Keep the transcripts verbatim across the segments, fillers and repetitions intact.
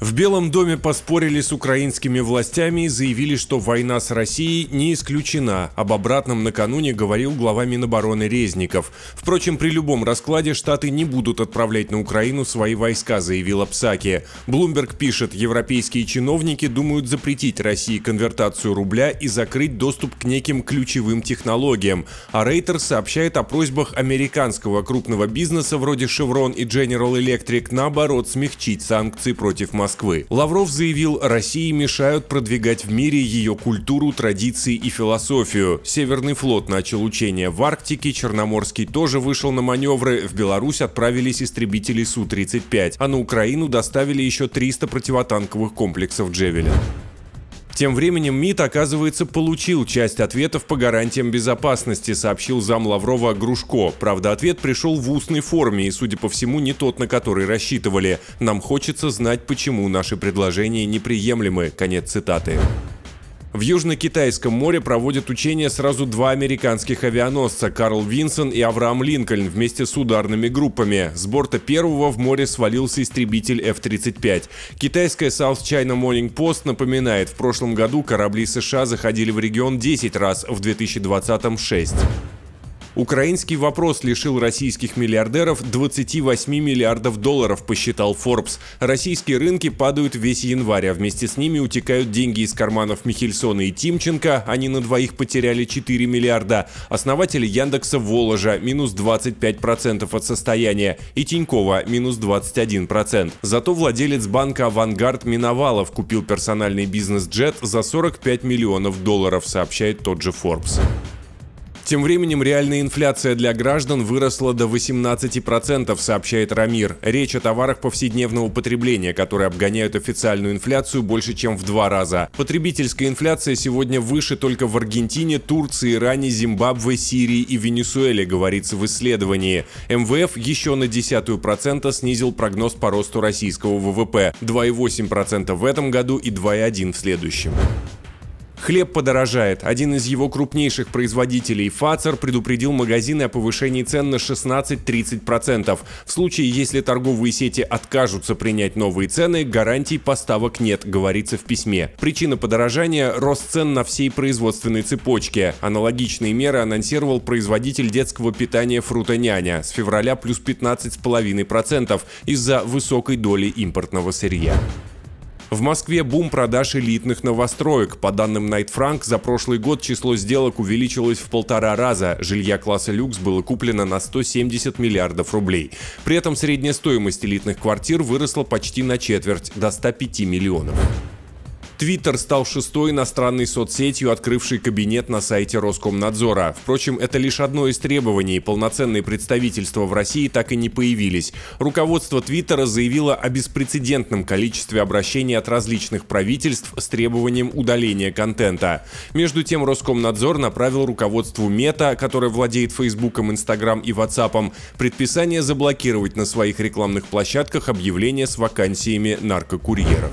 В Белом доме поспорили с украинскими властями и заявили, что война с Россией не исключена. Об обратном накануне говорил глава Минобороны Резников. Впрочем, при любом раскладе Штаты не будут отправлять на Украину свои войска, заявила Псаки. Bloomberg пишет, европейские чиновники думают запретить России конвертацию рубля и закрыть доступ к неким ключевым технологиям. А Reuters сообщает о просьбах американского крупного бизнеса вроде Chevron и General Electric наоборот смягчить санкции против Москвы. Москвы. Лавров заявил, России мешают продвигать в мире ее культуру, традиции и философию. Северный флот начал учения в Арктике, Черноморский тоже вышел на маневры, в Беларусь отправились истребители Су тридцать пять, а на Украину доставили еще триста противотанковых комплексов «Джевелин». Тем временем МИД, оказывается, получил часть ответов по гарантиям безопасности, сообщил зам Лаврова Грушко. Правда, ответ пришел в устной форме и, судя по всему, не тот, на который рассчитывали. Нам хочется знать, почему наши предложения неприемлемы. Конец цитаты. В Южно-Китайском море проводят учения сразу два американских авианосца «Карл Винсон» и «Авраам Линкольн» вместе с ударными группами. С борта первого в море свалился истребитель эф тридцать пять. Китайская South China Morning Post напоминает, в прошлом году корабли США заходили в регион десять раз, в две тысячи двадцатом – шесть. Украинский вопрос лишил российских миллиардеров двадцати восьми миллиардов долларов, посчитал Forbes. Российские рынки падают весь январь, а вместе с ними утекают деньги из карманов Михельсона и Тимченко. Они на двоих потеряли четыре миллиарда. Основатели Яндекса Воложа – минус двадцать пять процентов от состояния. И Тинькова – минус двадцать один процент. Зато владелец банка «Авангард» Миновалов купил персональный бизнес-джет за сорок пять миллионов долларов, сообщает тот же Forbes. Тем временем реальная инфляция для граждан выросла до восемнадцати процентов, сообщает Рамир. Речь о товарах повседневного потребления, которые обгоняют официальную инфляцию больше, чем в два раза. Потребительская инфляция сегодня выше только в Аргентине, Турции, Иране, Зимбабве, Сирии и Венесуэле, говорится в исследовании. эм вэ эф еще на десятую процента снизил прогноз по росту российского вэ вэ пэ – два и восемь десятых процента в этом году и два и одна десятая процента в следующем. Хлеб подорожает. Один из его крупнейших производителей, Фацер, предупредил магазины о повышении цен на шестнадцать-тридцать процентов. В случае, если торговые сети откажутся принять новые цены, гарантий поставок нет, говорится в письме. Причина подорожания – рост цен на всей производственной цепочке. Аналогичные меры анонсировал производитель детского питания «Фрутоняня». С февраля плюс пятнадцать целых пять десятых процента из-за высокой доли импортного сырья. В Москве бум продаж элитных новостроек. По данным Найт Франк, за прошлый год число сделок увеличилось в полтора раза. Жилья класса люкс было куплено на сто семьдесят миллиардов рублей. При этом средняя стоимость элитных квартир выросла почти на четверть, до ста пяти миллионов. Твиттер стал шестой иностранной соцсетью, открывшей кабинет на сайте Роскомнадзора. Впрочем, это лишь одно из требований. Полноценные представительства в России так и не появились. Руководство Твиттера заявило о беспрецедентном количестве обращений от различных правительств с требованием удаления контента. Между тем, Роскомнадзор направил руководству Мета, которое владеет Фейсбуком, Инстаграм и Ватсапом, предписание заблокировать на своих рекламных площадках объявления с вакансиями наркокурьеров.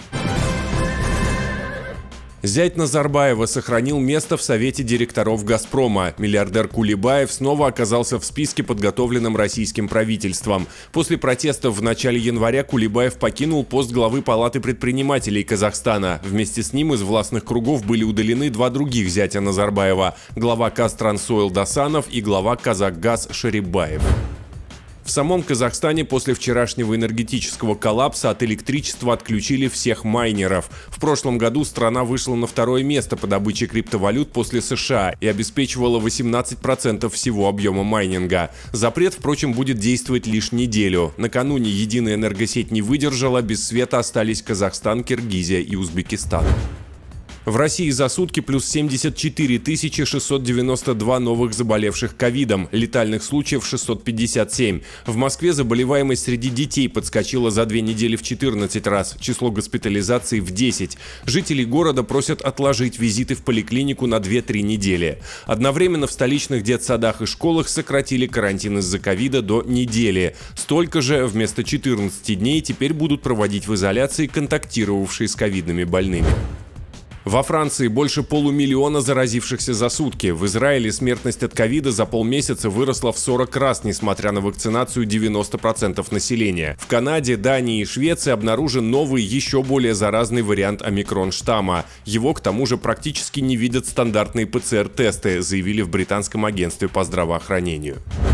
Зять Назарбаева сохранил место в совете директоров «Газпрома». Миллиардер Кулибаев снова оказался в списке, подготовленном российским правительством. После протестов в начале января Кулибаев покинул пост главы Палаты предпринимателей Казахстана. Вместе с ним из властных кругов были удалены два других зятя Назарбаева – глава Казтрансойл Досанов и глава Казахгаз Шарипбаев. В самом Казахстане после вчерашнего энергетического коллапса от электричества отключили всех майнеров. В прошлом году страна вышла на второе место по добыче криптовалют после США и обеспечивала восемнадцать процентов всего объема майнинга. Запрет, впрочем, будет действовать лишь неделю. Накануне единая энергосеть не выдержала, без света остались Казахстан, Киргизия и Узбекистан. В России за сутки плюс семьдесят четыре тысячи шестьсот девяносто два новых заболевших ковидом, летальных случаев шестьсот пятьдесят семь. В Москве заболеваемость среди детей подскочила за две недели в четырнадцать раз, число госпитализаций в десять. Жители города просят отложить визиты в поликлинику на две-три недели. Одновременно в столичных детсадах и школах сократили карантин из-за ковида до недели. Столько же вместо четырнадцати дней теперь будут проводить в изоляции контактировавшие с ковидными больными. Во Франции больше полумиллиона заразившихся за сутки. В Израиле смертность от ковида за полмесяца выросла в сорок раз, несмотря на вакцинацию девяноста процентов населения. В Канаде, Дании и Швеции обнаружен новый, еще более заразный вариант омикрон-штамма. Его, к тому же, практически не видят стандартные ПЦР-тесты, заявили в британском агентстве по здравоохранению.